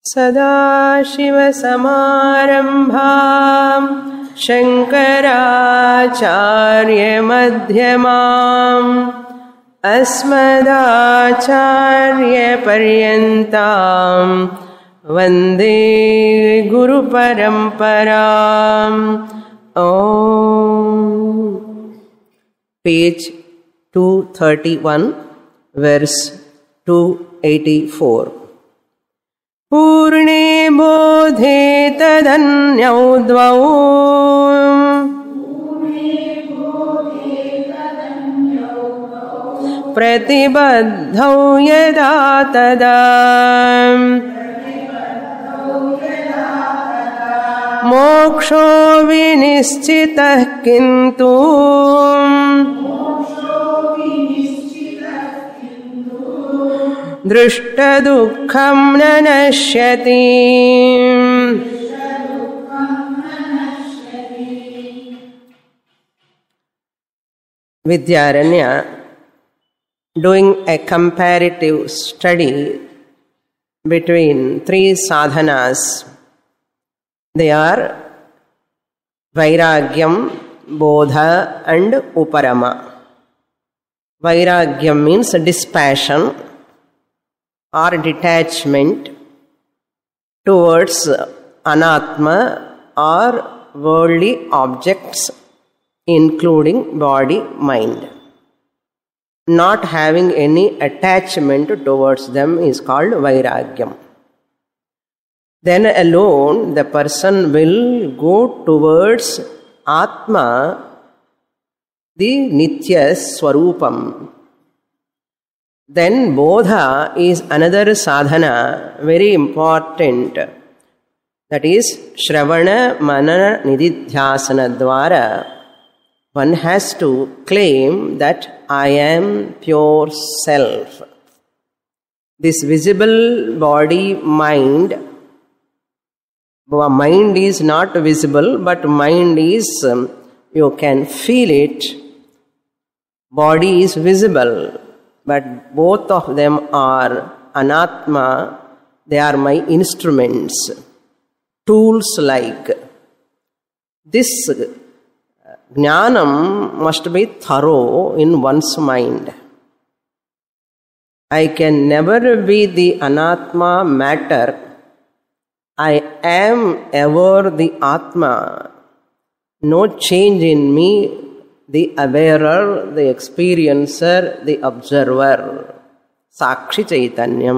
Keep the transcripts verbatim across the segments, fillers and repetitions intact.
सदाशिवसमारम्भां शङ्कराचार्यमध्यमाम् अस्मदाचार्यपर्यन्तां वन्दे गुरुपरम्पराम्. Om. Page two thirty-one, verse two eighty-four. Purne bodhe tadanyau dvau प्रतिबद्धौ यदा तदा मोक्षो विनिश्चितः किन्तु दृष्टदुःखं न नश्यति. Vidyaranya, doing a comparative study between three sadhanas. They are Vairagyam, Bodha and Uparama. Vairagyam means dispassion or detachment towards anatma or worldly objects including body, mind. Not having any attachment towards them is called Vairagyam. Then alone the person will go towards Atma, the Nitya Swarupam. Then Bodha is another sadhana, very important. That is Shravana Manana Nididhyasana Dwara. One has to claim that I am pure self. This visible body, mind, mind is not visible, but mind is, um, you can feel it. Body is visible, but both of them are anatma. They are my instruments, tools like. This Jnanam must be thorough in one's mind. I can never be the anatma matter. I am ever the Atma. No change in me, the awarer, the experiencer, the observer. Sakshi Chaitanyam.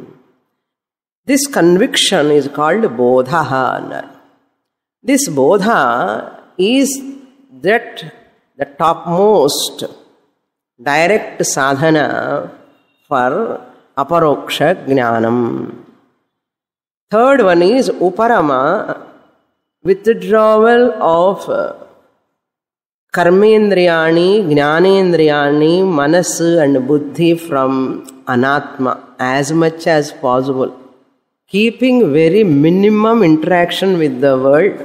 This conviction is called Bodha. This Bodha is that the topmost direct sadhana for aparoksha jnanam. Third one is Uparama, withdrawal of karmendriyani, jnanendriyani, manasu and buddhi from anatma as much as possible. Keeping very minimum interaction with the world,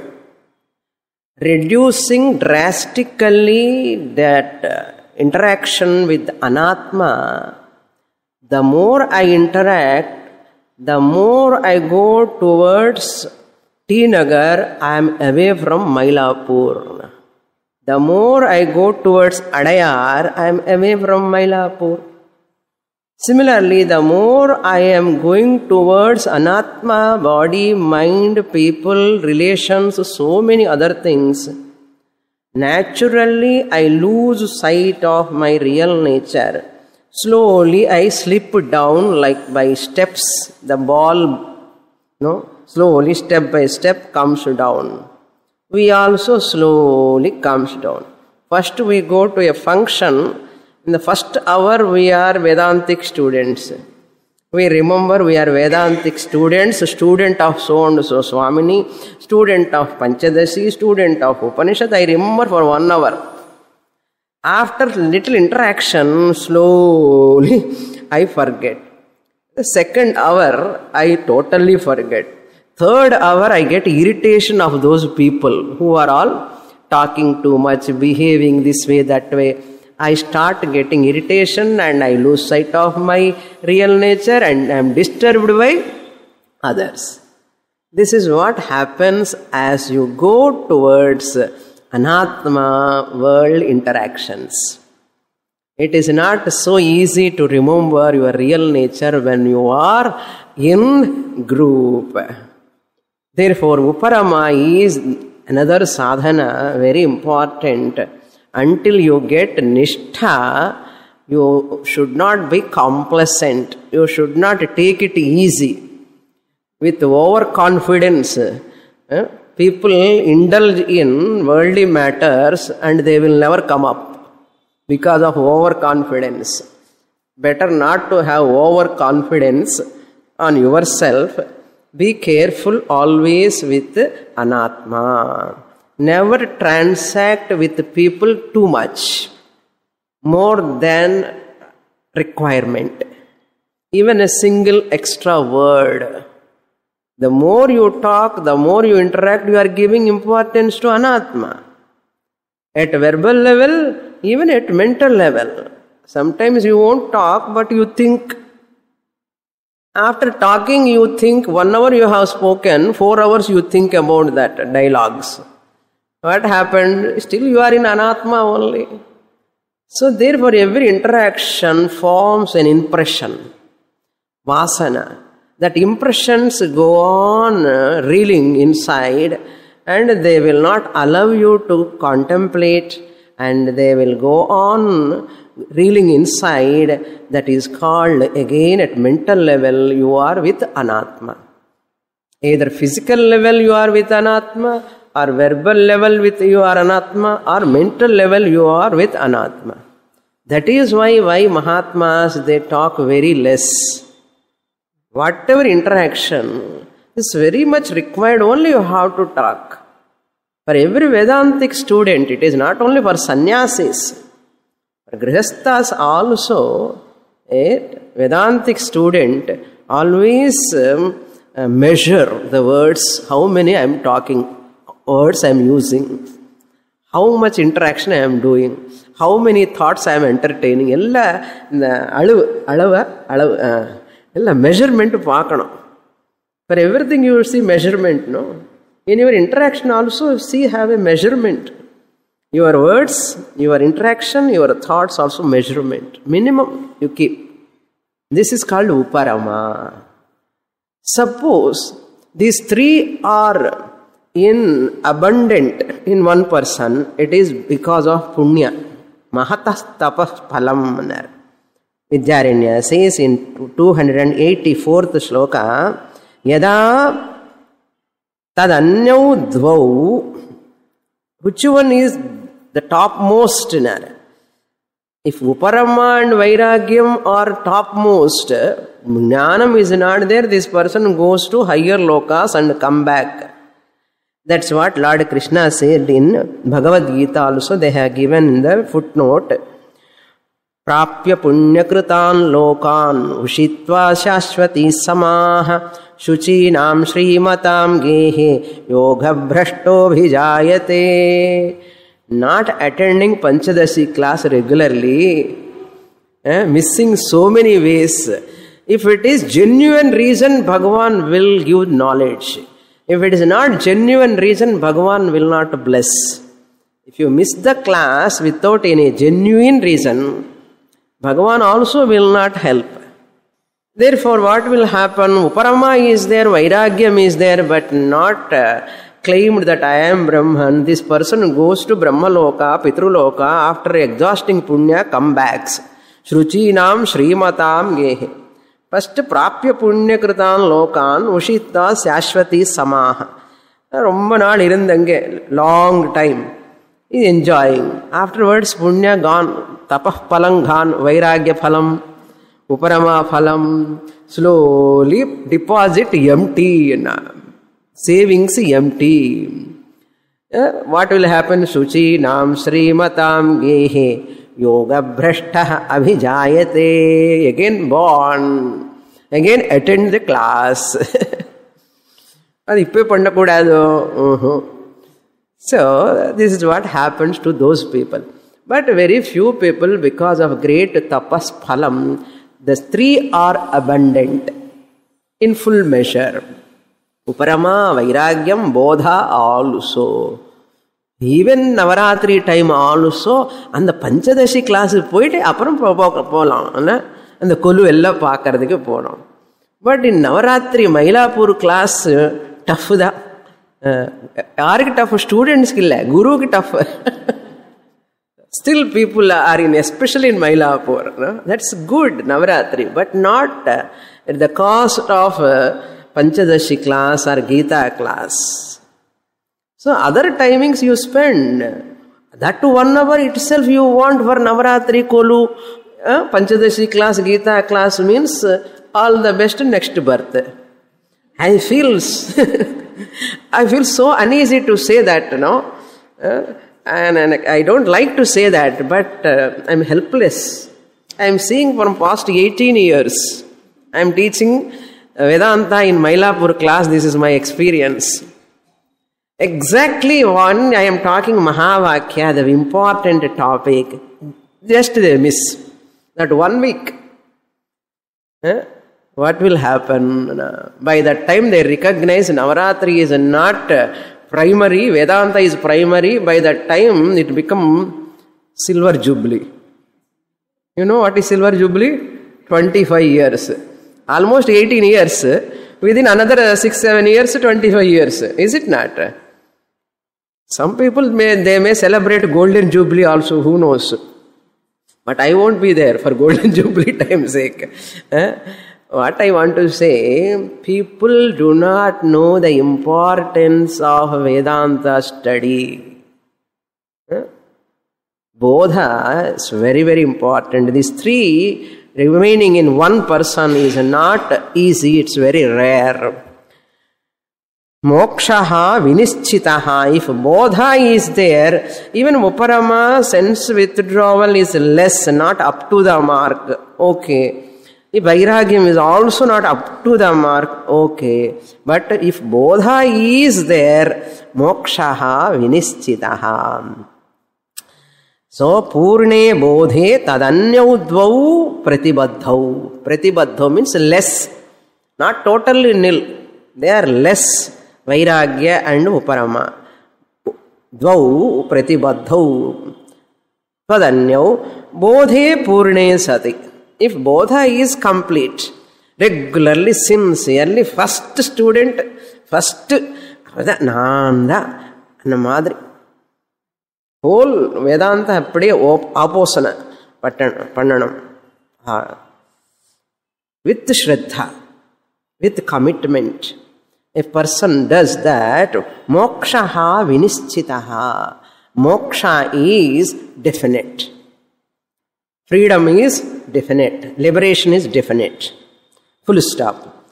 reducing drastically that uh, interaction with anatma. The more I interact, the more I go towards T Nagar, I am away from Mylapore. The more I go towards Adayar, I am away from Mylapore. Similarly, the more I am going towards anatma, body, mind, people, relations, so many other things, naturally I lose sight of my real nature. Slowly I slip down like by steps. The ball, no, slowly step by step comes down. We also slowly comes down. First we go to a function. In the first hour we are Vedantic students. We remember we are Vedantic students, student of so and so Swamini, student of Panchadasi, student of Upanishad. I remember for one hour. After little interaction, slowly I forget. The second hour, I totally forget. Third hour, I get irritation of those people who are all talking too much, behaving this way, that way. I start getting irritation and I lose sight of my real nature and I am disturbed by others. This is what happens as you go towards Anatma world interactions. It is not so easy to remember your real nature when you are in group. Therefore, Uparama is another sadhana, very important. Until you get Nishtha, you should not be complacent. You should not take it easy. With overconfidence, eh, people indulge in worldly matters and they will never come up because of overconfidence. Better not to have overconfidence on yourself. Be careful always with Anatma. Never transact with people too much, more than requirement. Even a single extra word. The more you talk, the more you interact, you are giving importance to Anatma. At verbal level, even at mental level. Sometimes you won't talk, but you think. After talking, you think, one hour you have spoken, four hours you think about that dialogues. What happened? Still you are in Anatma only. So therefore every interaction forms an impression. Vasana. That impressions go on uh, reeling inside and they will not allow you to contemplate and they will go on reeling inside. That is called, again at mental level, you are with Anatma. Either physical level you are with Anatma, or verbal level with you are Anatma, or mental level you are with Anatma. That is why, why Mahatmas, they talk very less. Whatever interaction is very much required, only you have to talk. For every Vedantic student, it is not only for sannyasis. For grihasthas also, a Vedantic student always um, uh, measure the words, how many I am talking, words I am using, how much interaction I am doing, how many thoughts I am entertaining. Ella alavu, alava, alavu. Ella measurement paakano. For everything you will see measurement, no? In your interaction also, see, have a measurement. Your words, your interaction, your thoughts also measurement. Minimum you keep. This is called Uparama. Suppose these three are in abundant in one person, it is because of punya. Mahatas tapas phalam. Vidyaranya says in two hundred eighty-fourth shloka, Yada tadanyau dvau. Which one is the topmost? If Uparama and Vairagyam are topmost, Jnanam is not there, this person goes to higher lokas and come back. That's what Lord Krishna said in Bhagavad Gita also. They have given in the footnote. Prapya punyakritan lokan ushitva shashvati samaha shuchinam srimatam gehe yoga bhrashto bhijayate. Not attending Panchadashi class regularly, eh, missing so many ways. If it is genuine reason, Bhagavan will give knowledge. If it is not genuine reason, Bhagavan will not bless. If you miss the class without any genuine reason, Bhagavan also will not help. Therefore, what will happen? Uparama is there, Vairagyam is there, but not uh, claimed that I am Brahman. This person goes to Brahmaloka, Pitruloka, after exhausting punya, come backs. Shruchinam Srimatam Gehe. First, Prapya Punya Kritan Lokan, Ushita Sashvati Samaha. Romba naal irundange, long time. He is enjoying. Afterwards, punya gone. Tapah palang gone, Vairagya phalam, Uparama phalam. Slowly deposit empty. Savings empty. Uh, what will happen? Shuchi nam srimatam gehe yoga bhrashta abhijayate. Again born. Again attend the class. So this is what happens to those people. But very few people, because of great tapas phalam, the three are abundant. in full measure. Uparama, Vairagyam, Bodha also. Even Navaratri time also, and the Panchadashi class is poite, apparam polam, and the Kolu ella paakradhukku ponam. But in Navaratri, Mailapur class, tough da. Yaarukku tough? Students ki illa, Guru ki tough. Still people are in, especially in Mailapur. No? That's good, Navaratri, but not uh, at the cost of uh, Panchadashi class or Gita class. So other timings you spend, that to one hour itself you want for Navaratri, Kolu, uh, Panchadashi class, Gita class means uh, all the best next birth. I feel, I feel so uneasy to say that, you know, uh, and, and I don't like to say that, but uh, I'm helpless. I'm seeing from past eighteen years. I'm teaching Vedanta in Mailapur class. This is my experience. Exactly one I am talking Mahavakya, the important topic. Just they miss. That one week. Eh? What will happen? By that time they recognize Navaratri is not primary, Vedanta is primary. By that time it become silver jubilee. You know what is silver jubilee? twenty-five years. Almost eighteen years. Within another six, seven years, twenty-five years. Is it not? Some people may, they may celebrate golden jubilee also, who knows. But I won't be there for golden jubilee time's sake. Eh? What I want to say, people do not know the importance of Vedanta study. Eh? Bodha is very, very important. These three remaining in one person is not easy, it's very rare. Mokshaha vinischitaha. If bodha is there, even uparama, sense withdrawal is less, not up to the mark. Okay. If vairagyam is also not up to the mark, okay. But if bodha is there, mokshaha vinischitaha. So, purne bodhe tadanyau pratibadhau. Pratibadhau means less. Not totally nil. They are less. Vairagya and uparama. Dvau pratibadhau. Tadanyau bodhe purne sati. If bodha is complete, regularly, sincerely, first student, first, nanda, and madri. Whole Vedanta appadi aposana, pannanam. With Shraddha, with commitment. A person does that, mokshaha vinischitaha. Moksha is definite. Freedom is definite. Liberation is definite. Full stop.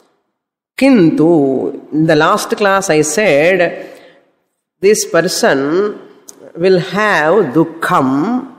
Kintu, in the last class I said, this person will have dukkham.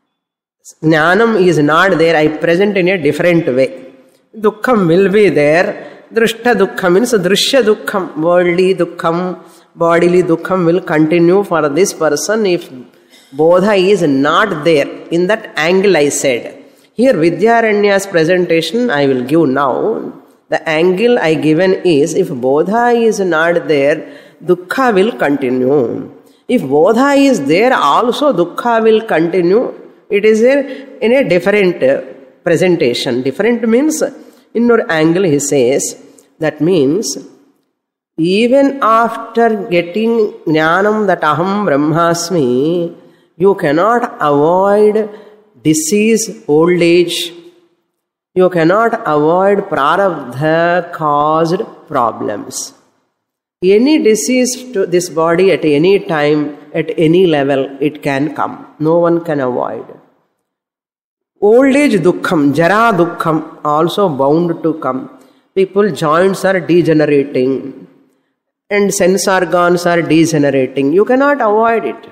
Jnanam is not there. I present in a different way. Dukkham will be there. Drishta dukkham means drishya dukkham. Worldly dukkham, bodily dukkham will continue for this person if bodha is not there. In that angle I said. Here Vidyaranya's presentation I will give now. The angle I given is if bodha is not there, dukkha will continue. If bodha is there, also dukkha will continue. It is a, in a different presentation. Different means, in your angle he says, that means, even after getting jnanam that aham brahmasmi, you cannot avoid disease, old age. You cannot avoid prarabdha caused problems. Any disease to this body at any time, at any level, it can come. No one can avoid. Old age dukkham, jara dukkham, also bound to come. People, joints are degenerating and sense organs are degenerating. You cannot avoid it.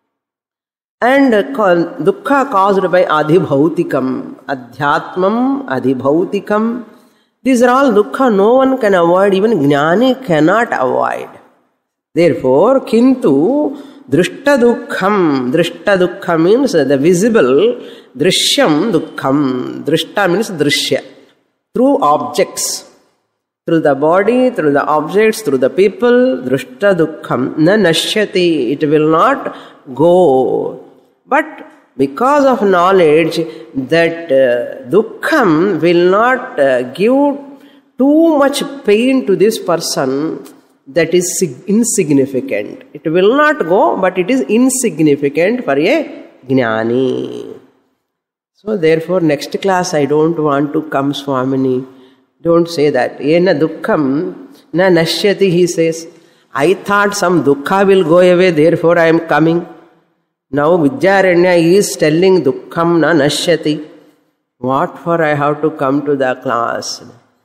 And dukkha caused by adhibhautikam, adhyatmam, adhibhautikam. These are all dukkha no one can avoid, even jnani cannot avoid. Therefore, kintu drishta dukkham, drishta dukkham means the visible, drishyam dukkham, drishta means drishya. Through objects, through the body, through the objects, through the people, drishta dukkham na nashyati, it will not go. But because of knowledge that uh, dukkham will not uh, give too much pain to this person, that is insignificant. It will not go, but it is insignificant for a jnani. So therefore, next class I don't want to come, Swamini. Don't say that. Yena dukkham na nashyati, he says. I thought some dukkha will go away, therefore I am coming. Now Vidyaranya is telling dukkham na nashyati. What for I have to come to the class?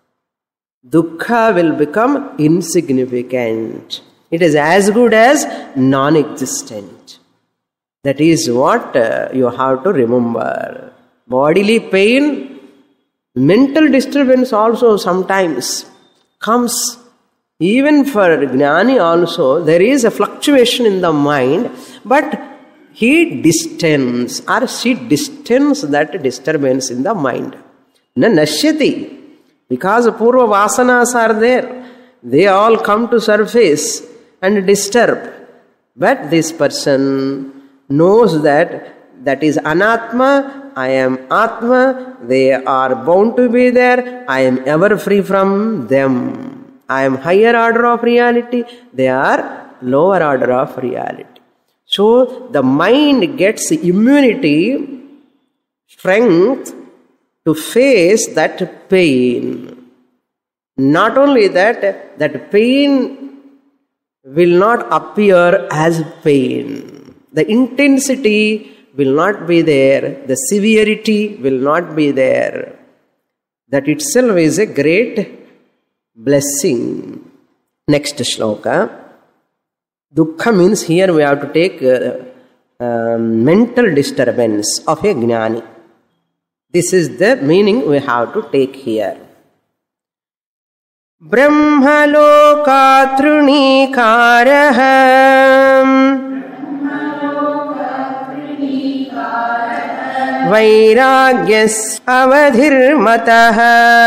Dukkha will become insignificant. It is as good as non-existent. That is what uh, you have to remember. Bodily pain, mental disturbance also sometimes comes. Even for Jnani also, there is a fluctuation in the mind, but he distends or she distends that disturbance in the mind. Na nashyati. Because purva vasanas are there, they all come to surface and disturb. But this person knows that that is anatma, I am atma, they are bound to be there, I am ever free from them. I am higher order of reality, they are lower order of reality. So the mind gets immunity, strength to face that pain. Not only that, that pain will not appear as pain. The intensity will not be there. The severity will not be there. That itself is a great blessing. Next shloka. Dukkha means here we have to take uh, uh, mental disturbance of a jnani. This is the meaning we have to take here. Brahmaloka trunikarah vairagyas avadhirmatah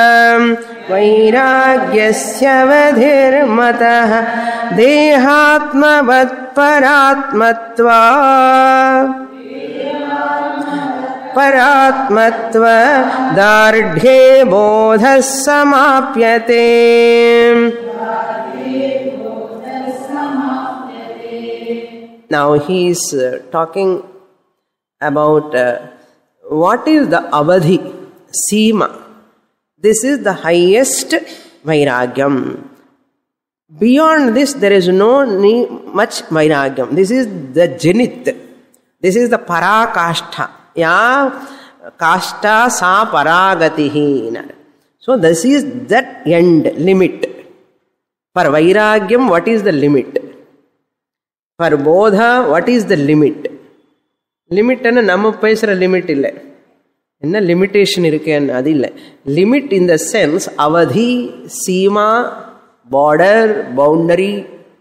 vairagyasya avadhirmatah dehatmavat paratmatva paratmatva dardhe bodhas samapyate. Now he is uh, talking about uh, what is the avadhi, seema. This is the highest vairagyam. Beyond this there is no need much vairagyam. This is the zenith. This is the parakashta. Ya kashta sa paragatihi. So this is that end, limit. For vairagyam, what is the limit? For bodha, what is the limit? Limit and nama paisara limit illa. Enna limitation irukken adilla. Limit in the sense avadhi, seema, border, boundary.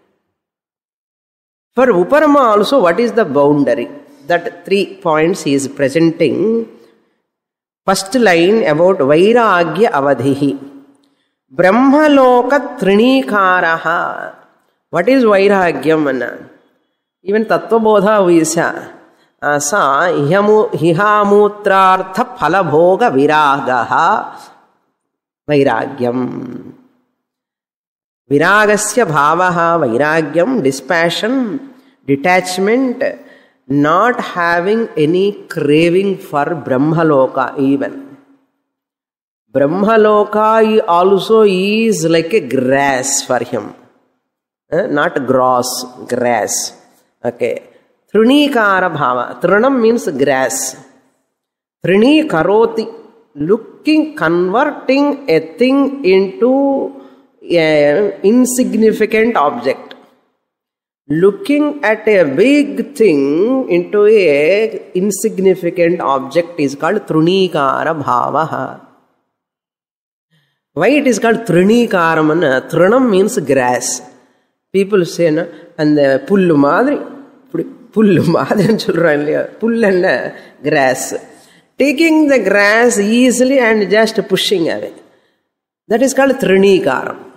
For uparama also, what is the boundary? That three points he is presenting. First line about vairagya avadhihi. Brahmaloka trinikaraha. What is vairagyam? Even tattvabodha visa. Sa hihamutrartha phalabhoga viragaha vairagyam. Viragasya bhavaha vairagyam, dispassion, detachment, not having any craving for Brahmaloka even. Brahmaloka also is like a grass for him. Eh? Not grass, grass. Okay. Trinikara bhava. Trinam means grass. Trini karoti. Looking, converting a thing into an insignificant object. Looking at a big thing into a insignificant object is called Trinikara bhavaha. Why it is called Trinikara? Trinam means grass. People say, na, and the pullu madri. Pullu madri chulran pull grass. Taking the grass easily and just pushing away. That is called Trinikaram.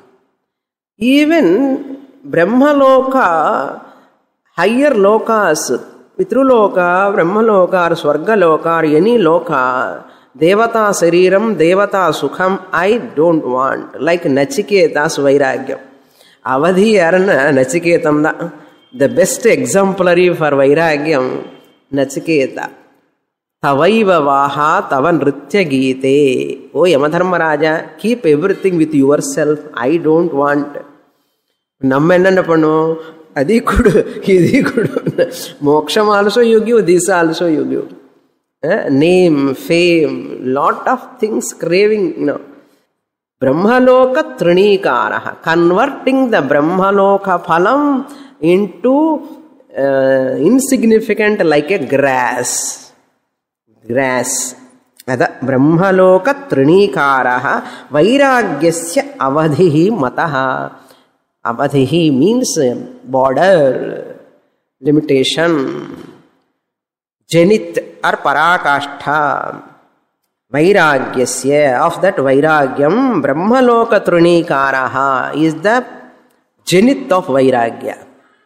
Even Brahmaloka, higher lokas, Pitruloka, Brahmaloka, or Swargaloka, or any loka, Devata Sariram, Devata Sukham, I don't want. Like Nachiketas Vairagyam. Avadhi Arana Nachiketam, the best exemplary for Vairagyam, Nachiketa. Tavaiva Vaha Tavan Nritya Gite. Oh Yamadharmaraja, keep everything with yourself. I don't want. Nammenna Pano, Adi Kudu, Hidi Kudu. Moksham also you give, this also you give. Eh? Name, fame, lot of things craving, you know. Brahmaloka Trinikaraha. Converting the Brahmaloka Phalam into uh, insignificant like a grass. Grass. Ada Brahmaloka Trinikaraha Vairagyasya Avadhihi Mataha. Avadhihi means border, limitation. Janit or Parakashtha. Vairagyasya, of that Vairagyam, Brahmaloka Trinikaraha is the Janit of Vairagya.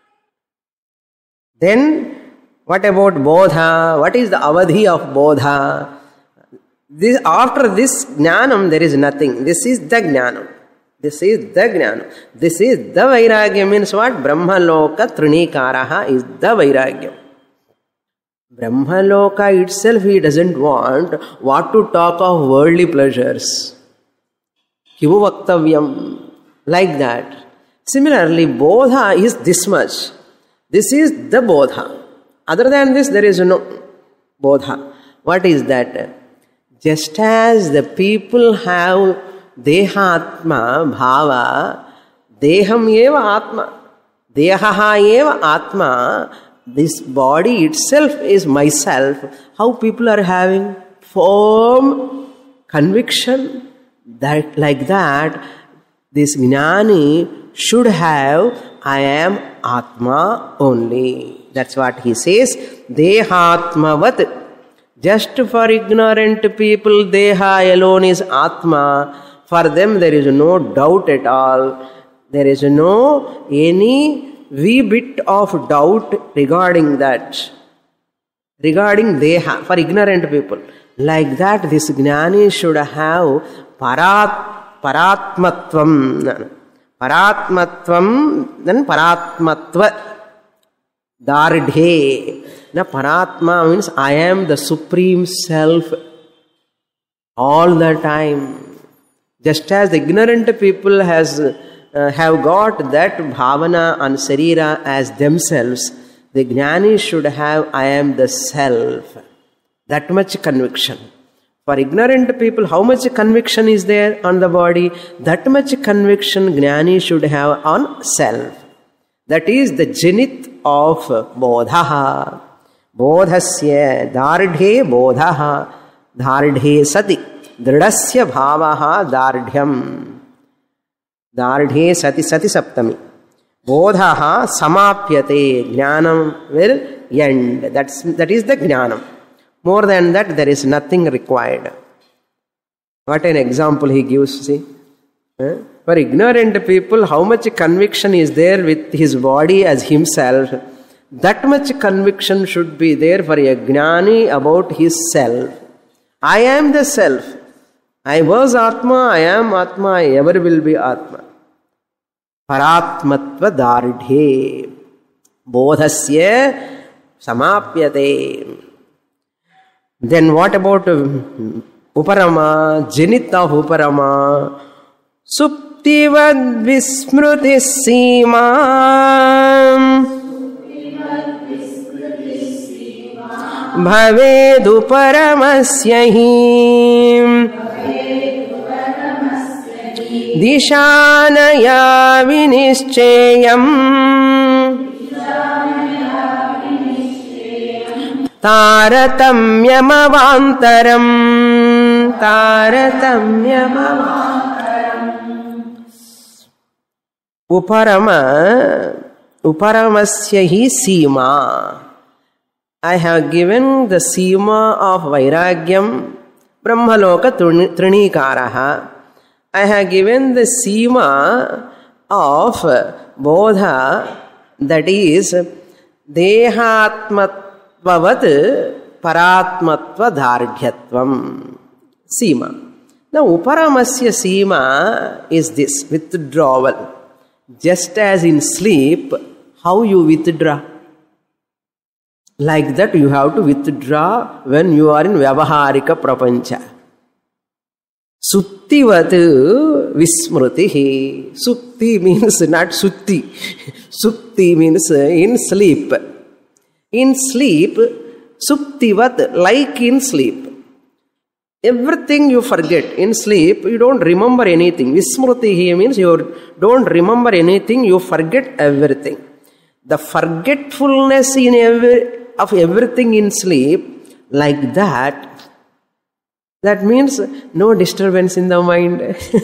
Then, what about Bodha? What is the Avadhi of Bodha? This, after this Jnanam, there is nothing. This is the Jnanam. This is the Jnanam. This is the Vairagya means what? Brahmaloka Trinikaraha is the Vairagya. Brahmaloka itself, he doesn't want what to talk of worldly pleasures. Kimu Vaktavyam. Like that. Similarly, Bodha is this much. This is the Bodha. Other than this, there is no Bodha. What is that? Just as the people have Dehatma, Bhava, Deham eva Atma, Dehaha eva Atma, this body itself is myself. How people are having firm conviction that like that, this Jnani should have, I am Atma only. That's what he says. Dehatmavat. Just for ignorant people, Deha alone is Atma. For them there is no doubt at all. There is no any wee bit of doubt regarding that. Regarding Deha, for ignorant people. Like that, this Jnani should have parat, Paratmatvam. Paratmatvam, then Paratmatva. Dardhe. Now, Paratma means I am the Supreme Self all the time. Just as the ignorant people has uh, have got that bhavana and sarira as themselves, the Jnani should have I am the Self. That much conviction. For ignorant people, how much conviction is there on the body? That much conviction Jnani should have on Self. That is the Janit of Bodhaha. Bodhasya Dardhe Bodhaha. Dardhe Sati. Dridasya Bhavaha Dardhyam. Dardhe Sati Sati Saptami. Bodhaha Samapyate. Jnanam will end. That's, that is the Jnanam. More than that, there is nothing required. What an example he gives, see. Eh? For ignorant people, how much conviction is there with his body as himself? That much conviction should be there for a Jnani about his self. I am the self. I was Atma, I am Atma, I ever will be Atma. Paratmatva Dardhe. Bodhasya Samapyate. Then what about Uparama, Janit of Uparama? Suptivad Vismruti Sima. Bhavedu Paramasyahi. Dishanaya Vinischayam. Taratamyamavantaram. Taratamyamavantaram. Uparama. Uparamasyahi Sima. I have given the Sima of Vairagyam, Brahmaloka Trinikaraha. I have given the Sima of bodha, that is dehatmatvavat paratmatva dhardhyatvam. Seema. Now, uparamasya seema is this, withdrawal. Just as in sleep, how you withdraw? Like that you have to withdraw when you are in vyavaharika prapancha. Suptivatu vismrutihi. Supti means not sutti. Supti means in sleep. In sleep, suptivat, like in sleep. Everything you forget. In sleep, you don't remember anything. Vismrutihi means you don't remember anything, you forget everything. The forgetfulness in every, of everything in sleep, like that, that means no disturbance in the mind.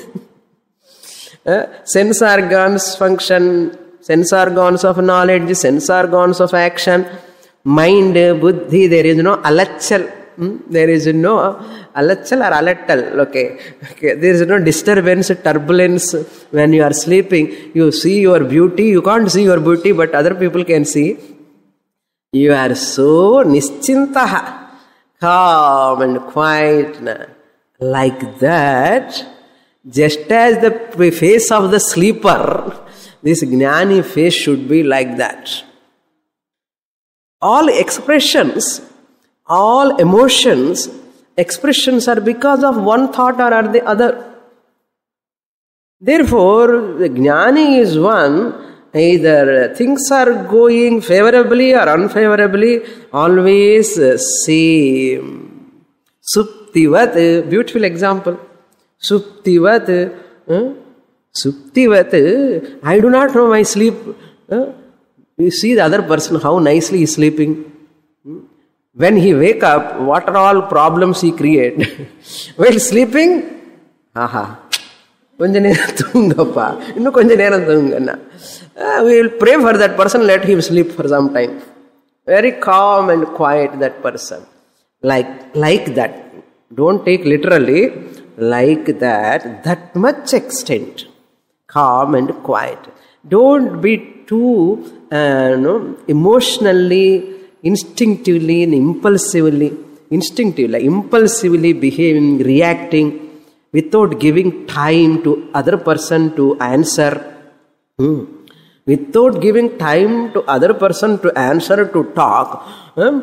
uh, sense organs function, sense organs of knowledge, sense organs of action, mind, buddhi, there is no alachal. Hmm? There is no alachal or alattal. Okay. Okay. There is no disturbance, turbulence when you are sleeping. You see your beauty. You can't see your beauty, but other people can see. You are so nischintaha, calm and quiet. Like that, just as the face of the sleeper, this jnani face should be like that. All expressions, all emotions, expressions are because of one thought or the other. Therefore, the jnani is one, either things are going favorably or unfavorably, always same. Suptivat, beautiful example. Suptivat, huh? Suptivat, I do not know my sleep. Huh? You see the other person, how nicely he is sleeping. When he wake up, what are all problems he create? While sleeping, aha, konja neram thoongappa, innu konja neram thoongana. We will pray for that person, let him sleep for some time. Very calm and quiet, that person. Like, like that. Don't take literally, like that, that much extent. Calm and quiet. Don't be too uh, no, emotionally, instinctively and impulsively, instinctively, impulsively behaving, reacting, without giving time to other person to answer. Hmm. Without giving time to other person to answer, to talk. Hmm.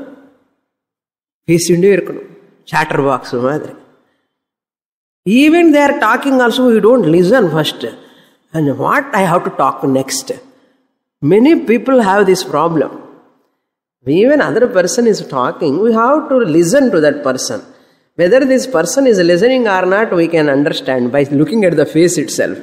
Chatterbox. Even they are talking also, we don't listen first. And what I have to talk next? Many people have this problem. Even other person is talking, we have to listen to that person. Whether this person is listening or not, we can understand by looking at the face itself.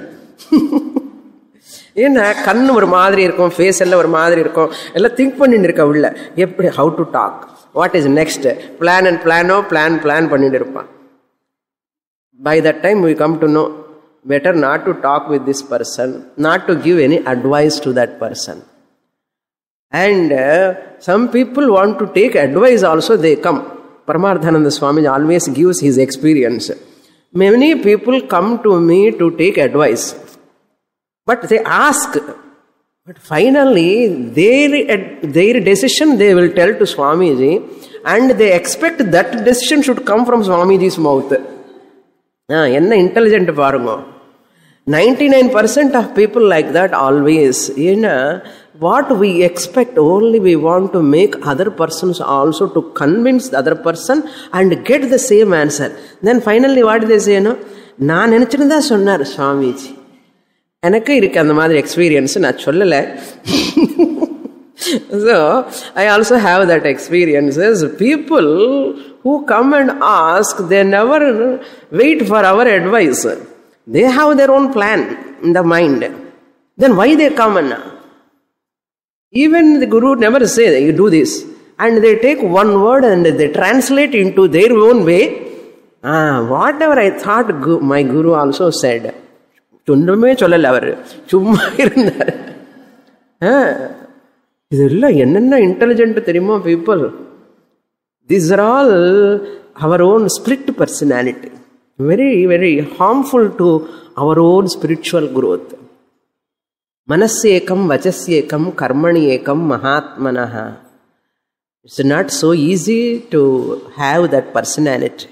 ஏன்னா கண் ஒரு மாதிரி இருக்கும், face எல்லாம் ஒரு மாதிரி இருக்கும், எல்லாம் திங்க் பண்ணிட்டு இருக்க உள்ள எப்படி how to talk, what is next, plan and பிளானோ பிளான் பிளான் பண்ணிட்டு இருப்பான். By that time we come to know better not to talk with this person, not to give any advice to that person. And uh, some people want to take advice also, they come. Paramarthananda Swami always gives his experience. Many people come to me to take advice, but they ask, but finally their, their decision they will tell to Swamiji, and they expect that decision should come from Swamiji's mouth. Enna intelligent parungo. ninety-nine percent of people like that always. Ena, what we expect, only we want to make other persons also to convince the other person and get the same answer. Then finally what they say, no? நான் நினைச்சிருந்தா சொன்னார் சுவாமிஜி. எனக்கு இருக்கு அந்த மாதிரி experience, நான் சொல்லலை. So I also have that experiences. People who come and ask, they never wait for our advice. They have their own plan in the mind. Then why they come? And even the Guru never say that you do this. And they take one word and they translate into their own way. Ah, whatever I thought my Guru also said. Chundame cholala avaru. Chumma irundar. Ah. Idella enna intelligent theriyuma people. These are all our own split personality. Very, very harmful to our own spiritual growth. Manasyekam, vachasyekam, karmanyekam, mahatmanaha. It's not so easy to have that personality.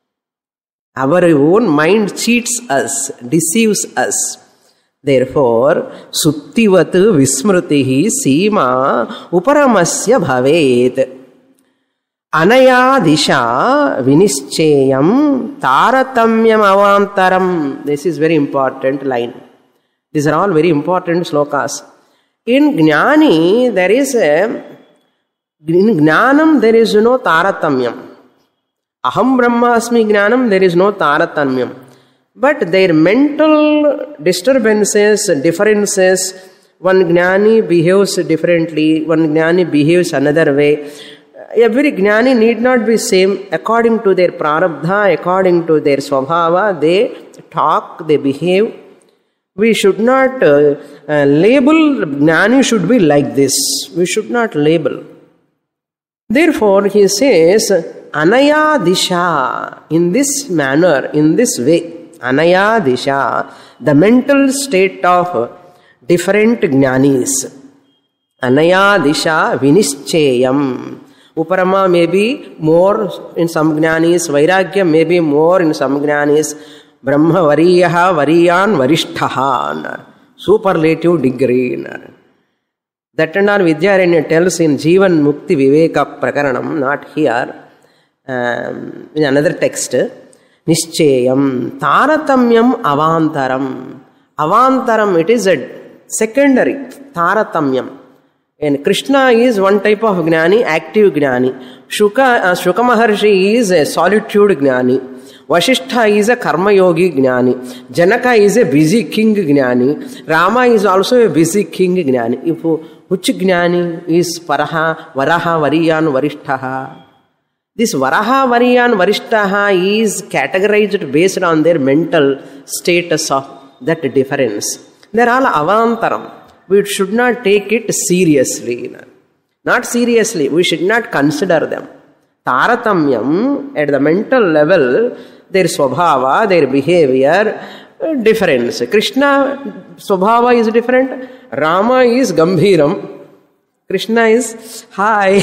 Our own mind cheats us, deceives us. Therefore, suptivat vismrutihi sima uparamasya bhavet. Anaya disha vinischeyam taratamyam avantaram. This is very important line. These are all very important slokas. In Jnani, there is a, in Jnanam there is no taratamyam. Aham Brahmasmi Jnanam, there is no taratamyam. But their mental disturbances, differences, one Jnani behaves differently, one Jnani behaves another way. Every Jnani need not be same. According to their prarabdha, according to their swabhava, they talk, they behave. We should not uh, uh, label Jnani should be like this. We should not label. Therefore, he says, Anaya disha, in this manner, in this way. Anaya disha, the mental state of different Jnanis. Anaya disha vinischeyam. Uparama may be more in some Jnanis, Vairagya may be more in some Jnanis. Brahma variyaha variyan varishtaha. Superlative degree. That and all Vidyaranya tells in Jivan Mukti Viveka Prakaranam, not here, um, in another text. Nischeyam, Taratamyam Avantaram. Avantaram, it is a secondary, Taratamyam. And Krishna is one type of Jnani, active Jnani. Shuka, uh, Shuka Maharshi is a solitude Jnani. Vasishtha is a Karma Yogi Jnani. Janaka is a busy king Jnani. Rama is also a busy king Jnani. If which Jnani is Paraha, Varaha, Variyan, Varishtaha. This Varaha, Variyan, Varishtaha is categorized based on their mental status of that difference. They are all avantaram. We should not take it seriously. Not seriously. We should not consider them. Taratamyam, at the mental level, their swabhava, their behavior, difference. Krishna swabhava is different. Rama is gambhiram. Krishna is high.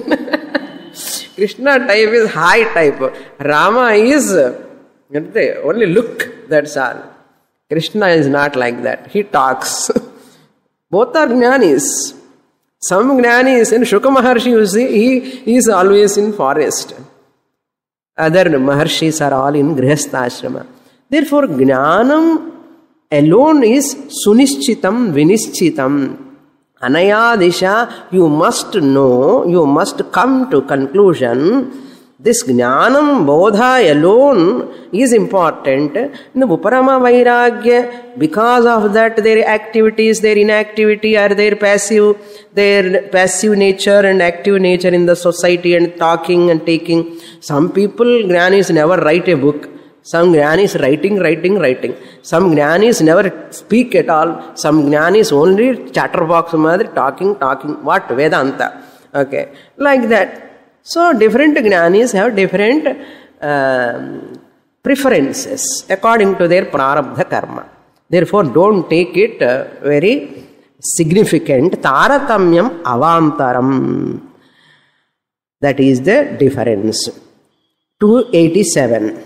Krishna type is high type. Rama is only look, that's all. Krishna is not like that. He talks. Both are jnanis. Some jnanis, in Shuka Maharshi, you see, he, he is always in forest. Other Maharshis are all in Grihastha Ashrama. Therefore, Jnanam alone is Sunischitam, Vinischitam. Anaya disha, you must know, you must come to conclusion. This Jnanam Bodha alone is important. In Uparama Vairagya, because of that their activities, their inactivity or their passive, their passive nature and active nature in the society and talking and taking. Some people, Jnanis never write a book. Some Jnanis writing, writing, writing. Some Jnanis never speak at all. Some Jnanis only chatterbox mother talking, talking. What? Vedanta. Okay. Like that. So, different Jnanis have different um, preferences according to their prarabdha karma. Therefore, don't take it uh, very significant. Taratamyam avantaram. That is the difference. two eighty-seven.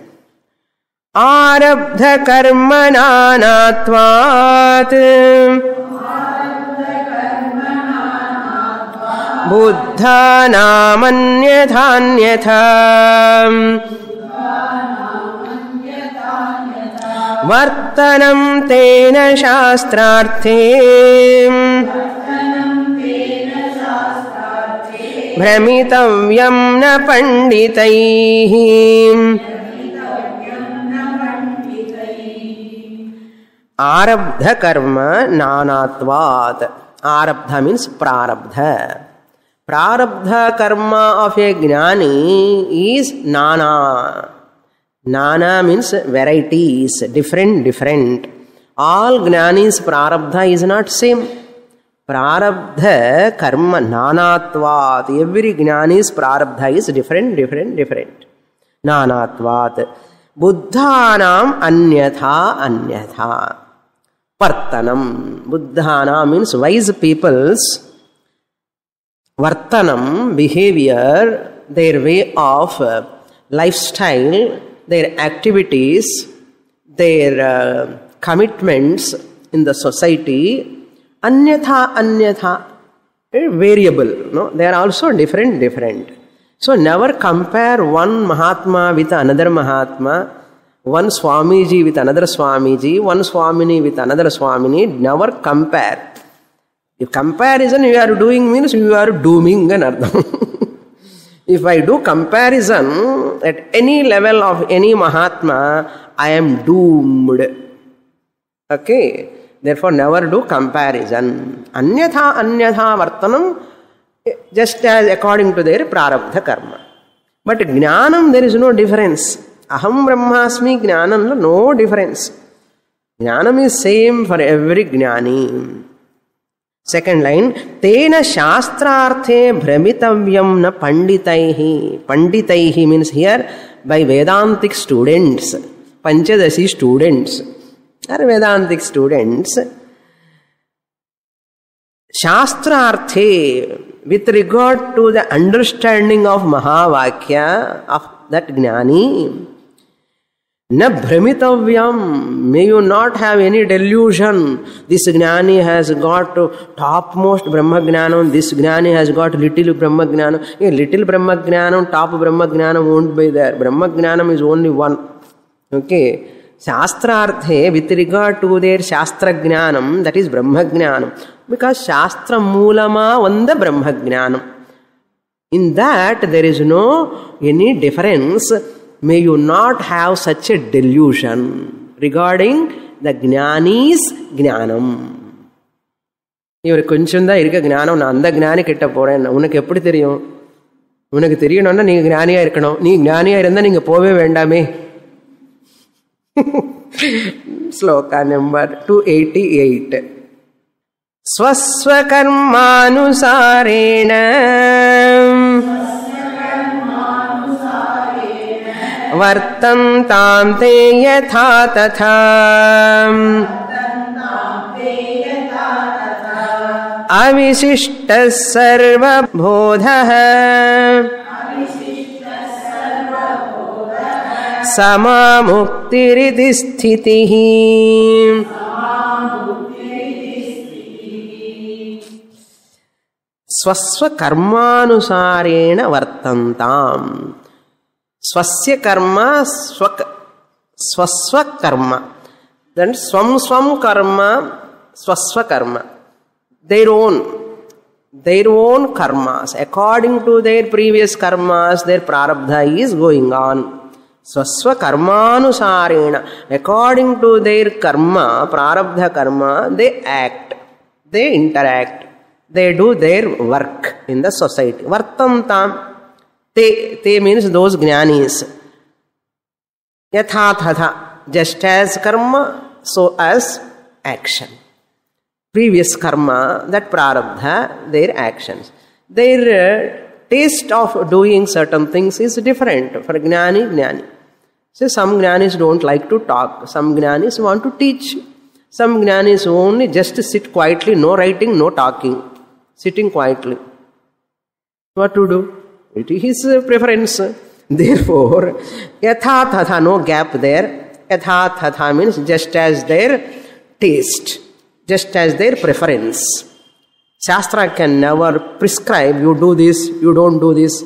Arabdha karma nanatvat Buddha namanyatanyatha Vartanam tena shastrarthe Bhramitavyam na panditaihi Arabdha karma nanatvat. Arabdha means prarabdha. Prarabdha karma of a Jnani is nana. Nana means varieties, different, different. All Jnanis prarabdha is not same. Prarabdha karma nanatvat. Every Jnani's prarabdha is different, different, different. Nanatvat. Buddhanam anyatha anyatha. Vartanam. Buddhana means wise people's Vartanam, behavior, their way of uh, lifestyle, their activities, their uh, commitments in the society, anyatha, anyatha, variable. No? They are also different, different. So never compare one Mahatma with another Mahatma, one Swamiji with another Swamiji, one Swamini with another Swamini. Never compare. If comparison you are doing means you are dooming an ardham. If I do comparison at any level of any Mahatma, I am doomed. Okay. Therefore, never do comparison. Anyatha, anyatha vartanam, just as according to their prarabdha karma. But jnanam, there is no difference. Aham brahmasmi jnanam, no difference. Jnanam is same for every jnani. Second line, tena shastrarthe bhramitavyam na panditaihi. Panditaihi means here by Vedantic students, Panchadasi students, or Vedantic students. Shastrarthe, with regard to the understanding of Mahavakya, of that Jnani, na bhramitavyam, may you not have any delusion. This Jnani has got topmost Brahma Jnanam, this Jnani has got little Brahma Jnanam. A little Brahma Jnanam, top Brahma Jnanam won't be there. Brahma Jnanam is only one. Okay. Shastrarthe, with regard to their Shastra Jnanam, that is Brahma Jnanam. Because Shastra Moolama Vanda Brahma Jnanam. In that there is no any difference. May you not have such a delusion regarding the Jnani's Jnanam. இவர் கொஞ்சம் தான் இருக்க ஞானம், நான் அந்த ஞானி கிட்ட போறேன். உனக்கு எப்படி தெரியும்? உனக்கு தெரியணும்னா நீங்க ஞானியா இருக்கணும். நீ ஞானியா இருந்தா நீங்க போவே வேண்டாமே. Sloka number two eighty-eight. Swasva karmanusarena vartantam te yatha tatha avishishta sarva bodhah sama muktiriti sthitihi. Swasva karmanusarena vartantam. Swasya karma, swak, swasva karma. Then swam swam karma, swasva karma. Their own, their own karmas. According to their previous karmas, their prarabdha is going on. Swasva karmanusarena. According to their karma, prarabdha karma, they act, they interact, they do their work in the society. Vartantam. Te, te means those jnanis. Yatha tatha. Just as karma, so as action. Previous karma, that prarabdha, their actions. Their uh, taste of doing certain things is different for jnani, jnani. So some jnanis don't like to talk. Some jnanis want to teach. Some jnanis only just sit quietly, no writing, no talking. Sitting quietly. What to do? It is his preference. Therefore, yatha tatha, no gap there. Yatha tatha means just as their taste, just as their preference. Shastra can never prescribe, you do this, you don't do this.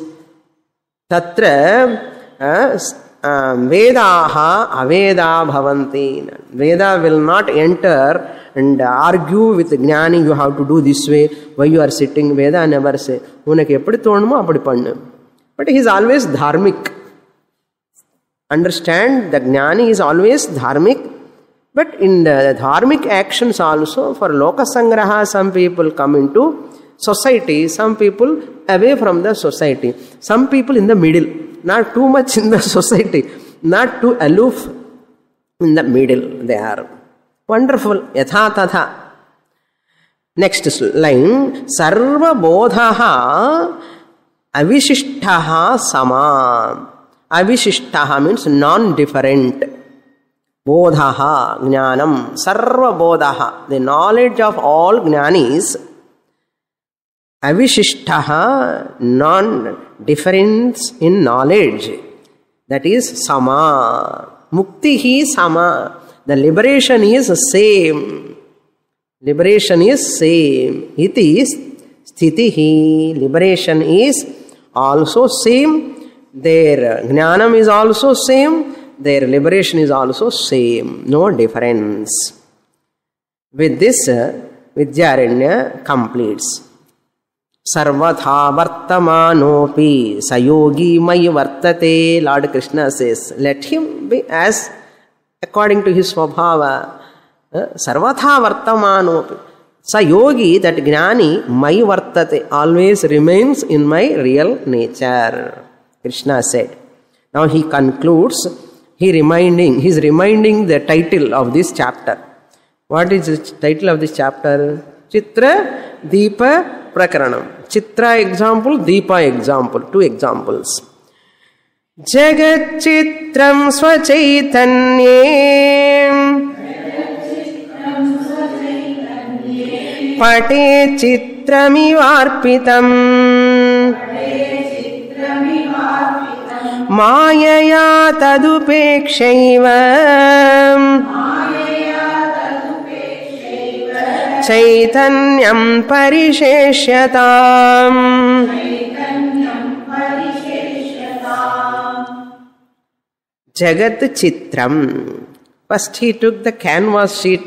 Tatra uh, um, Vedaha aveda bhavanti. Veda will not enter and argue with Jnani, you have to do this way, why you are sitting. Veda never say, unak eppadi thonumo appadi pannu. But he is always dharmic. Understand that Jnani is always dharmic, but in the dharmic actions also, for Loka Sangraha, some people come into society, some people away from the society, some people in the middle, not too much in the society, not too aloof, in the middle they are. Wonderful. Yatha tatha. Next line. Sarva bodhaha avishishtaha sama. Avishishtaha means non-different. Bodhaha, Jnanam, Sarva Bodhaha, the knowledge of all Jnanis, Avishishtaha, non-difference in knowledge, that is Sama. Muktihi Sama, the liberation is same. Liberation is same. Iti is Sthitihi, liberation is also same. Their Jnanam is also same. Their liberation is also same, no difference. With this, Vidyaranya completes. Sarvatha vartamanopi sayogi mai vartate. Lord Krishna says, let him be as according to his svabhava. Sarvatha vartamanopi. Sayogi, that Jnani, mai vartate, always remains in my real nature. Krishna said. Now he concludes. He reminding, he is reminding the title of this chapter. What is the title of this chapter? Chitra Deepa Prakaranam. Chitra example, Deepa example. Two examples. Jagat Chitram Swachaitanyem Pate Chitramivarpitam Mayaya tadupekshaiva Chaitanyam parisheshyatam. Jagat Chitram. First he took the canvas sheet.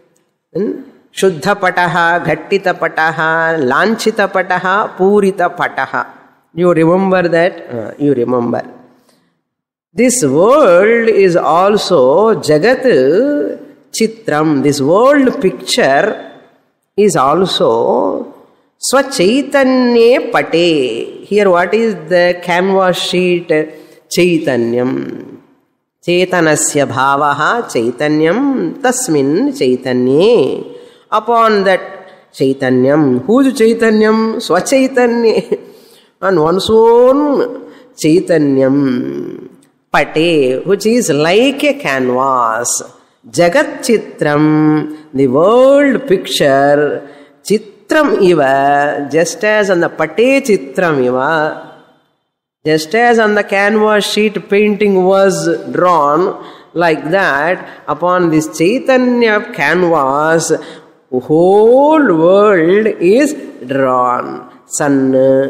Shuddha Pataha, Ghattita Pataha, Lanchita Pataha, Purita Pataha. You remember that? Uh, you remember. This world is also Jagat Chitram. This world picture is also Swachaitanya Pate. Here what is the canvas sheet? Chaitanyam. Chaitanasya bhavaha Chaitanyam tasmin Chaitanye. Upon that Chaitanyam. Who is Chaitanyam? Swachaitanya. On one's own Chaitanyam. Pate, which is like a canvas. Jagat Chitram, the world picture. Chitram iva, just as on the Pate Chitram iva, just as on the canvas sheet painting was drawn, like that, upon this Chaitanya canvas, whole world is drawn. Son,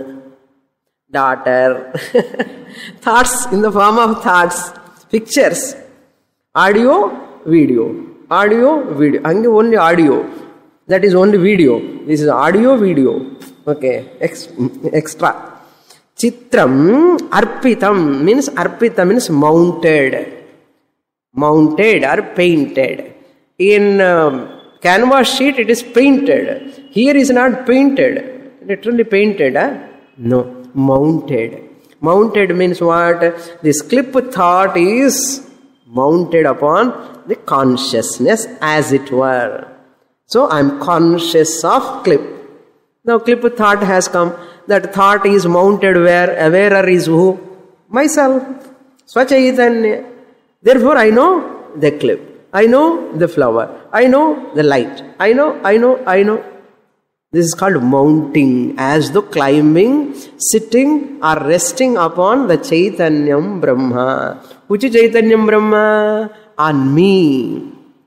daughter, thoughts in the form of thoughts, pictures, audio, video, audio, video, only audio, that is only video, this is audio, video, okay, Ex extra. Chitram, arpitam, means arpita means mounted, mounted or painted. In uh, canvas sheet it is painted, here is not painted, literally painted, huh? No. Mounted. Mounted means what? This clip thought is mounted upon the consciousness as it were. So I am conscious of clip. Now clip thought has come. That thought is mounted where? Awarer is who? Myself. Swachaitanya. Therefore I know the clip. I know the flower. I know the light. I know, I know, I know. This is called mounting, as though climbing, sitting or resting upon the Chaitanyam Brahma. Which is Chaitanyam Brahma? On me.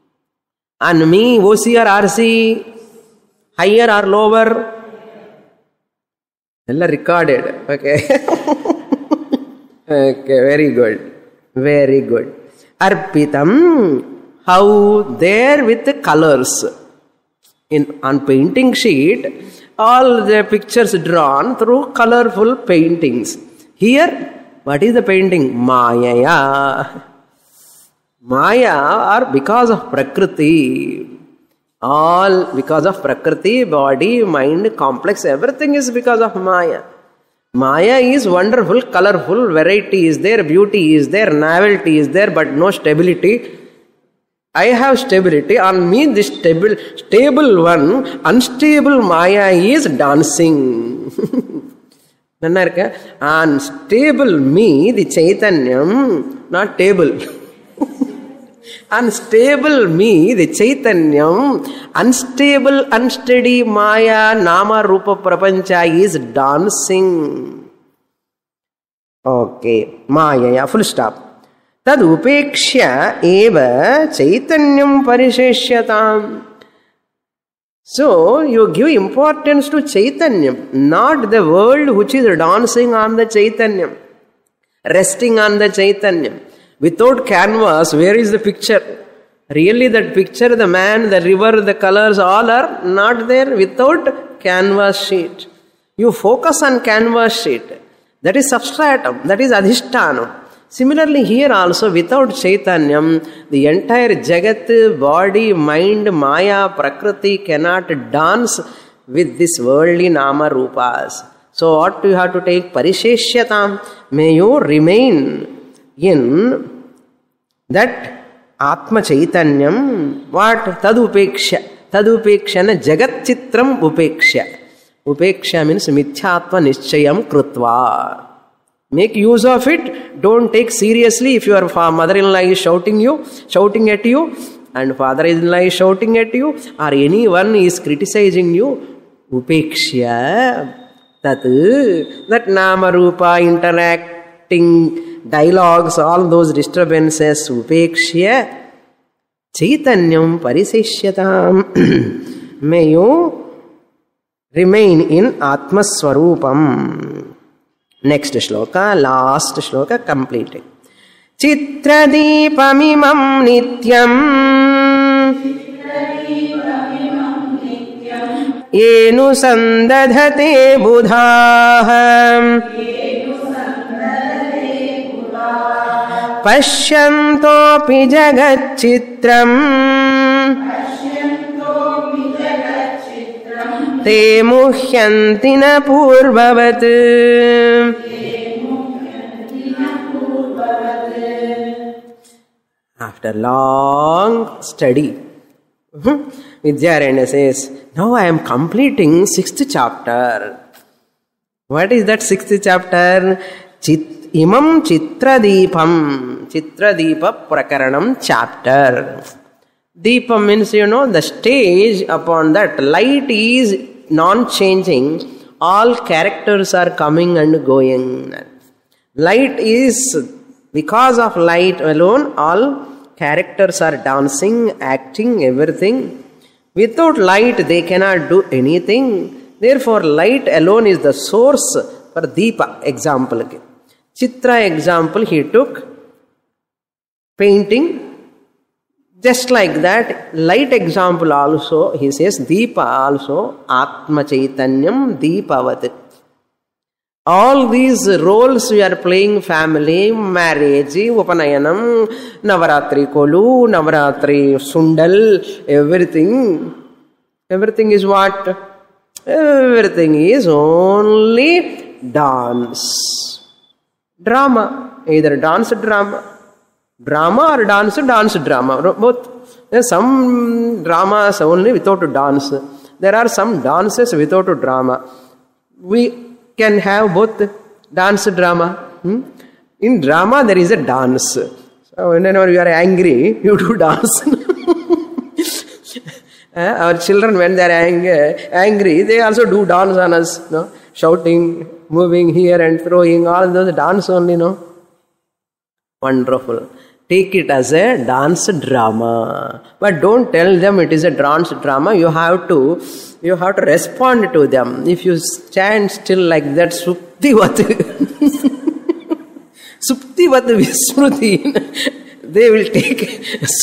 On me, O C or R C? Higher or lower? All recorded. Okay. Okay, very good. Very good. Arpitam. How? There with the colors. In, on painting sheet, all the pictures drawn through colorful paintings. Here, what is the painting? Maya. Maya, or because of Prakriti. All because of Prakriti, body, mind, complex, everything is because of Maya. Maya is wonderful, colorful, variety is there, beauty is there, novelty is there, but no stability. I have stability. On me, this stable, stable one, unstable Maya is dancing. On stable me, the Chaitanyam, not table. Unstable me, the Chaitanyam, unstable, unsteady Maya, Nama, Rupa, Prapancha is dancing. Okay, Maya, full stop. Tad upeksha eva Chaitanyam parisheshyatam. So, you give importance to Chaitanyam, not the world which is dancing on the Chaitanyam, resting on the Chaitanyam. Without canvas, where is the picture? Really that picture, the man, the river, the colors, all are not there without canvas sheet. You focus on canvas sheet. That is substratum, that is adhishtanam. Similarly here also, without Chaitanyam, the entire Jagat, body, mind, Maya, Prakriti cannot dance with this worldly Nama Rupas. So what do you have to take? Parisheshyatam. May you remain in that Atma Chaitanyam. What? Tadupeksha. Tadupekshana Jagat Chitram Upeksha. Upeksha means Mithyatva Nischayam Krutva. Make use of it. Don't take seriously if your mother-in-law is shouting you, shouting at you, and father-in-law is shouting at you, or anyone is criticizing you. Upeksha. That, that Nama Rupa interacting dialogues, all those disturbances. Upeksha. Chaitanyam pariseshyatam. May you remain in Atma Swarupam. Next shloka, last shloka, completing. Chitradipamimam nityam yenu sandadhate budhah pashyantopi jagat chitram te muhyanti na purvavat. After long study, Vidyaranya says, now I am completing sixth chapter. What is that sixth chapter? Chit, imam Chitradipam. Chitradipa Prakaranam chapter. Deepam means, you know, the stage upon that light is non-changing. All characters are coming and going. Light is, because of light alone, all characters are dancing, acting, everything. Without light, they cannot do anything. Therefore, light alone is the source for Deepa. Example. Chitra example, he took painting. Just like that, light example also, he says, Deepa also, Atma Chaitanyam Deepavat. All these roles we are playing, family, marriage, Upanayanam, Navaratri Kolu, Navaratri Sundal, everything. Everything is what? Everything is only dance. Drama. Either dance drama. Drama or dance, dance drama. Both. There are some dramas only without dance. There are some dances without drama. We can have both dance drama. Hmm? In drama there is a dance. So whenever you are angry, you do dance. uh, our children, when they are ang angry, they also do dance on us. No? Shouting, moving here and throwing, all those dance only. No? Wonderful. Take it as a dance drama. But don't tell them it is a dance drama. You have to, you have to respond to them. If you stand still like that, Suptivat, Suptivat Vismruti, they will take.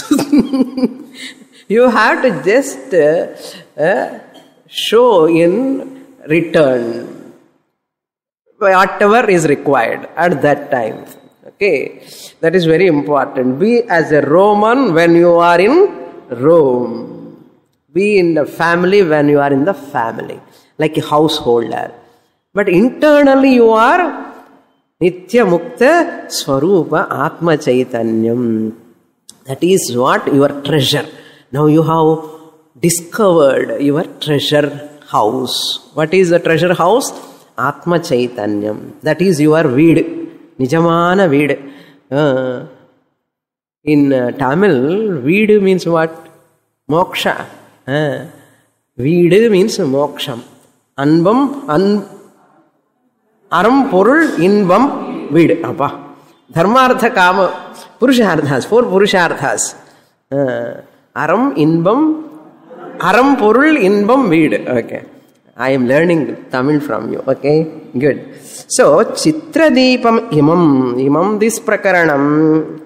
You have to just uh, uh, show in return whatever is required at that time. Okay, that is very important. Be as a Roman when you are in Rome. Be in the family when you are in the family, like a householder. But internally you are Nitya Mukta Swarupa Atma Chaitanyam. That is what your treasure. Now you have discovered your treasure house. What is the treasure house? Atma Chaitanyam. That is your weed. Nijamana veed. Uh, In uh, Tamil, Veedu means what? Moksha. Uh, Veedu means moksham. Anbam, an, aram, porul, inbam, veed. Appa. Dharmartha, kama, purusharthas, four purusharthas. Uh, aram, inbam, aram, porul, inbam, veed. Okay. I am learning Tamil from you. Okay, good. So, Chitradipam imam, imam this prakaranam,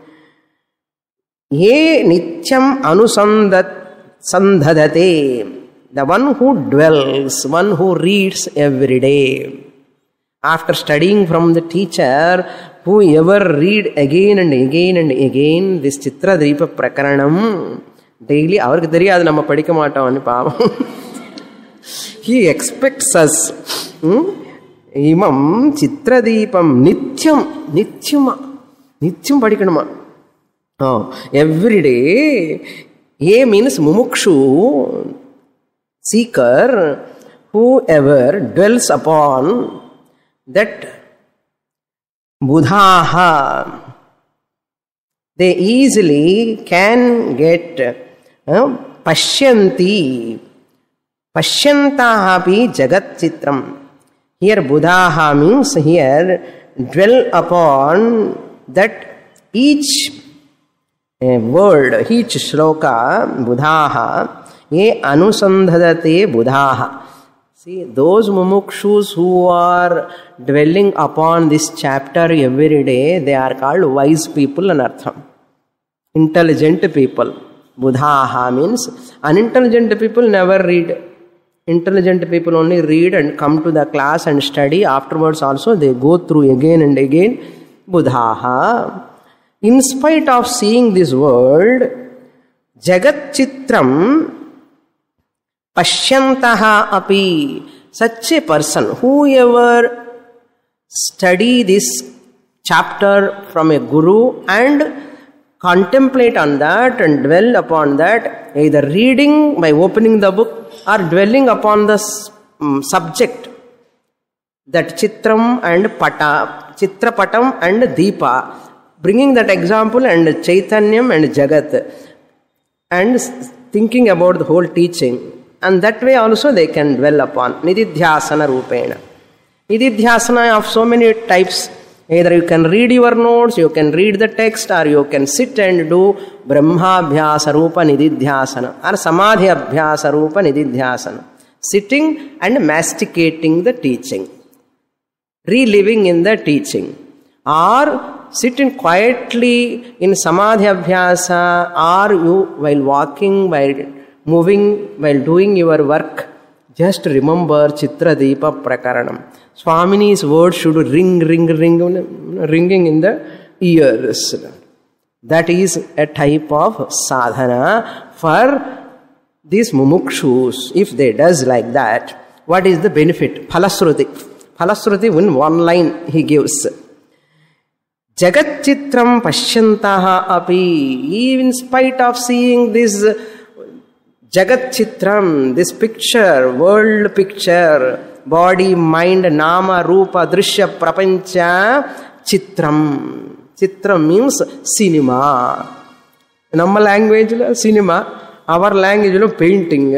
ye nityam anusandat sandhadate, the one who dwells, one who reads every day. After studying from the teacher, whoever read again and again and again this Chitradvipa prakaranam, daily, avarku theriyadu namma padikka maatom ani paavam. He expects us. Hmm? Imam Chitradipam Nityam. Nityama. Nityam padikanama. Oh, every day. A means mumukshu, seeker, whoever dwells upon that buddhaha, they easily can get uh, pashyanti. Pashyantaha api jagat chitram. Here buddhaha means here dwell upon that each uh, word, each shloka, buddhaha, ye anusandhadate buddhaha. See, those mumukshus who are dwelling upon this chapter every day, they are called wise people and artham. Intelligent people. Buddhaha means unintelligent people never read. Intelligent people only read and come to the class and study. Afterwards also they go through again and again. Buddhaha. In spite of seeing this world, Jagat Chitram Pashyantaha api. Such a person, whoever study this chapter from a guru and contemplate on that and dwell upon that, either reading by opening the book or dwelling upon the um, subject, that Chitram and Pata, Chitrapatam and Deepa, bringing that example and Chaitanyam and Jagat, and thinking about the whole teaching, and that way also they can dwell upon Nididhyasana Rupena. Nididhyasana of so many types. Either you can read your notes, you can read the text, or you can sit and do Brahmabhyasa Rupa Nididhyasana or Samadhi Abhyasa Rupa Nididhyasana. Sitting and masticating the teaching. Reliving in the teaching. Or sitting quietly in Samadhi Abhyasa, or you while walking, while moving, while doing your work, just remember Chitradeepa Prakaranam. Swamini's words should ring, ring, ring, ringing in the ears. That is a type of sadhana for these mumukshus. If they does like that, what is the benefit? Phalasruti. Phalasruti in one line he gives. Jagat Chitram Pashyantaha api. In spite of seeing this Jagat Chitram, this picture, world picture, body, mind, nama, rupa, drishya, prapancha, chitram. Chitram means cinema. In our language, cinema. Our language, painting.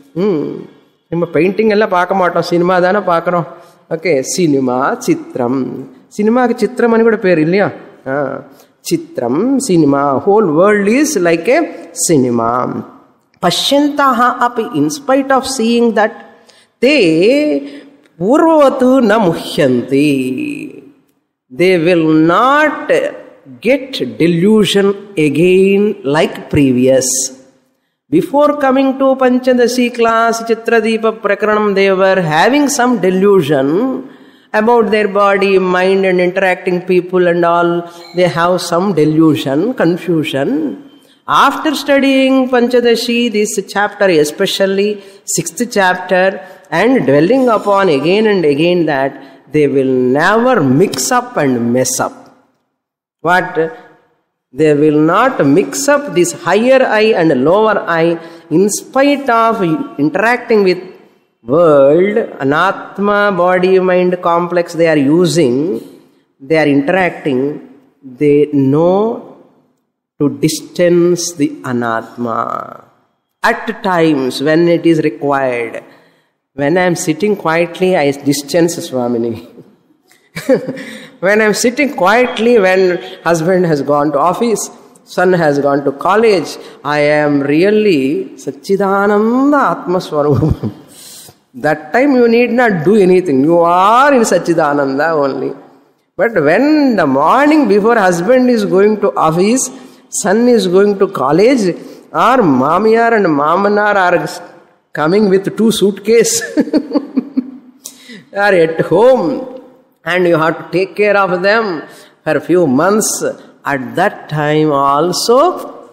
Hmm. Painting alla paakamatam, cinema dana paakaram. Okay, cinema, chitram. Cinema ki chitram ani kuda peru illaya. Chitram, cinema. Whole world is like a cinema. Pashyantaha api, in spite of seeing that, they purvatu na muhyanti. They will not get delusion again like previous. Before coming to Panchadasi class, Chitradeepa Prakaranam, they were having some delusion about their body, mind and interacting people and all. They have some delusion, confusion. After studying Panchadashi, this chapter, especially sixth chapter, and dwelling upon again and again that, they will never mix up and mess up. What? They will not mix up this higher I and lower I in spite of interacting with world, anatma, body, mind complex they are using, they are interacting, they know to distance the anatma. At times when it is required, when I am sitting quietly, I distance Swamini. When I am sitting quietly, when husband has gone to office, son has gone to college, I am really Satchidananda Atma Swarupam. That time you need not do anything. You are in Satchidananda only. But when the morning before husband is going to office, son is going to college, or Mamiyar and Mamanar are coming with two suitcases, are at home, and you have to take care of them for a few months. At that time also,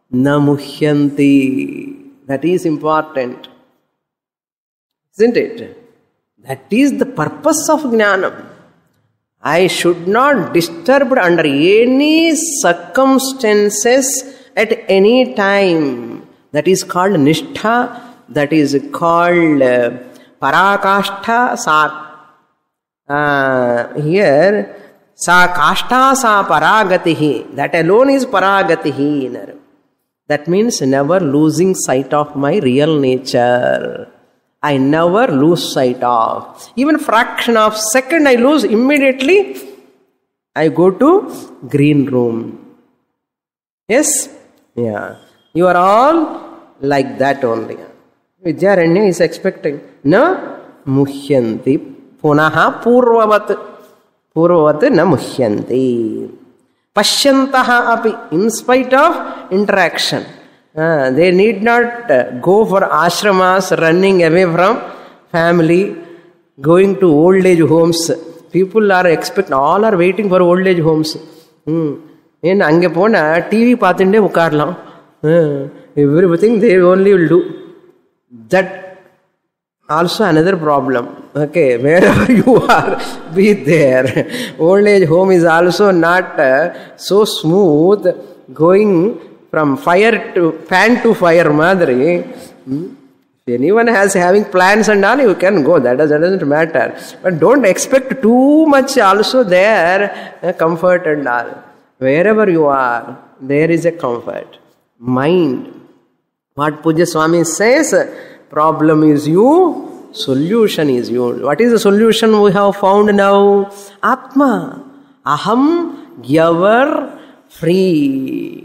namuhyanti. That is important. Isn't it? That is the purpose of Jnanam. I should not disturb under any circumstances at any time. That is called Nishtha. That is called uh, Parakashta Sa. Uh, here, Sa Kashta Sa Paragatihi. That alone is Paragatihi. That means never losing sight of my real nature. I never lose sight of. Even fraction of second I lose, immediately I go to green room. Yes? Yeah. You are all like that only. Vidyaranya is expecting. Na muhyanti. Punaha purvavat. Purvavat na muhyanti. Pashyantaha api. In spite of interaction. Uh, they need not uh, go for ashramas, running away from family, going to old age homes. People are expect, all are waiting for old age homes. In ange pona T V pathinde ukarlam. Everything they only will do. That also another problem. Okay, wherever you are, be there. Old age home is also not uh, so smooth, going from fire to fan to fire, Madri. Hmm? If anyone has having plans and all, you can go. That, does, that doesn't matter. But don't expect too much also there, uh, comfort and all. Wherever you are, there is a comfort. Mind. What Pujya Swami says, problem is you, solution is you. What is the solution we have found now? Atma. Aham, giver, free.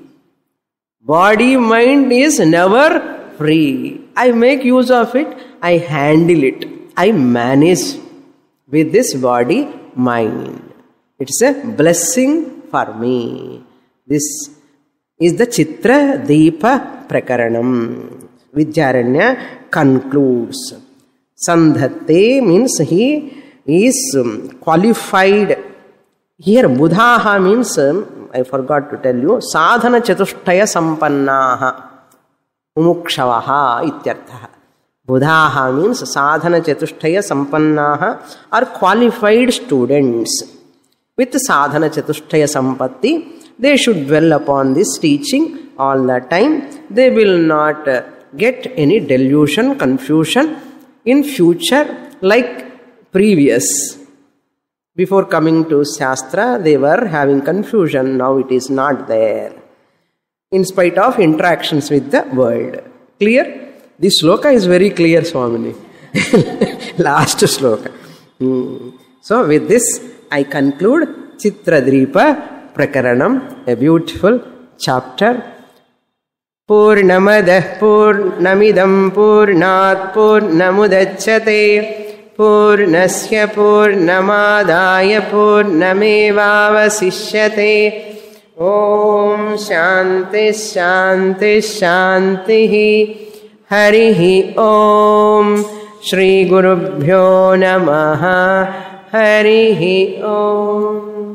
Body, mind is never free. I make use of it, I handle it, I manage with this body, mind. It's a blessing for me. This is the Chitra Deepa Prakaranam. Vidyaranya concludes. Sandhate means he is qualified. Here Buddhaha means, I forgot to tell you, sadhana chatushtaya sampannaha mumukshavaha ityarthaha. Buddhaha means sadhana chatushtaya sampannaha are qualified students. With sadhana chatushtaya sampatti, they should dwell upon this teaching all the time. They will not get any delusion, confusion in future like previous. Before coming to Shastra, they were having confusion. Now it is not there. In spite of interactions with the world. Clear? This sloka is very clear, Swamini. Last sloka. Hmm. So with this, I conclude Chitradripa Prakaranam, a beautiful chapter. Purnamadah Purnamidam Purnat Purnamudachyate Purnasya Purnamadaya Purnamevavasishyate. Om Shanti Shanti Shanti. Harihi Om. Shri Gurubhyo Namaha. Harihi Om.